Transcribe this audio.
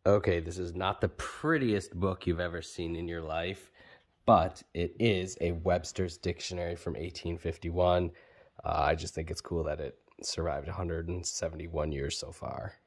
Okay, this is not the prettiest book you've ever seen in your life, but it is a Webster's Dictionary from 1851. I just think it's cool that it survived 171 years so far.